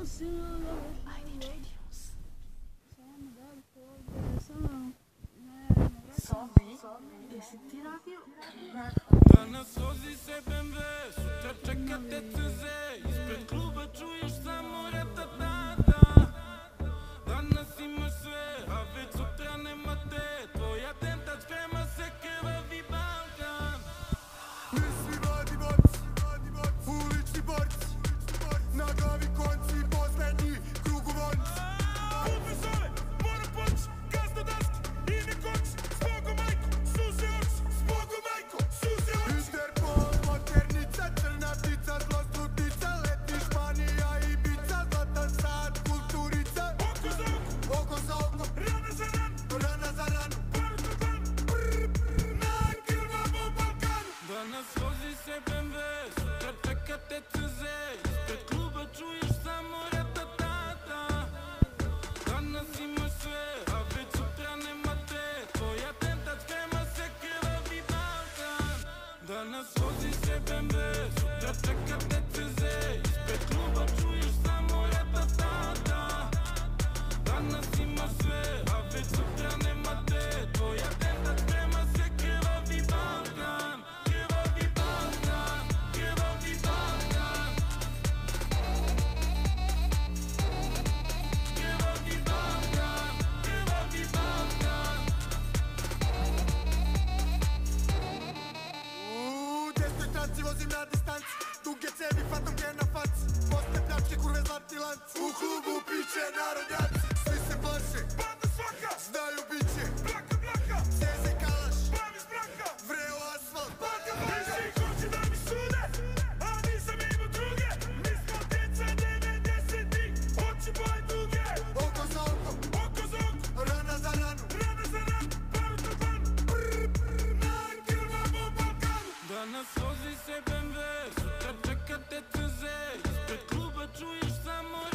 Danas vozi se BMW, sutra čeka te CZ. Ispred kluba čuješ samo ratatata. Danas imaš sve, a već sutra nema te. Tvoj atentat sprema se krvavi Balkan. Mi svi mladi borci, ulični borci, na glavi konci, poslednji krugovonci. Put zove, moram poći, gazda daski, i ne koči. Zbogom majko, suze oči, zbogom majko, suze oči. Interpol, modernica, crna ptica, zloslutnica, leti Španija i Ibiza, zlatan sad, kulturica. Oko za oko, rana za ranu, barut na barut, na krvavom Balkanu. Danas vozi se BMW, sutra čeka te CZ. Ispred kluba čuješ samo ratatata. Danas imaš sve, a već sutra nema te. Tvoj atentat sprema se krvavi Balkan. Danas vozi se BMW, sutra čeka te CZ. Ispred kluba čuješ samo ratatata. Danas imaš sve, a već sutra nema te. Tvoj atentat sprema se krvavi Balkan. Krvavi Balkan, krvavi Balkan. Krvavi Balkan, krvavi Balkan. Desnoj traci vozim na distanci, duge cevi, fantomke na faci, posle pljačke, kurve, zlatni lanci. U klubu piće narodnjaci, svi se plaše, banda svaka, znaju biće, blaka, blaka, CZ kalaš, bavi spraka, vreo asfalt, baka, baka. I svi hoće da mi sude, a nisam imao druge, mi smo deca 90-ih, oči boje duge. Oko za oko, rana za ranu, barut na barut, na krvavom Balkanu. Danas vozi se BMW, sutra čeka te CZ. Ispred kluba čuješ samo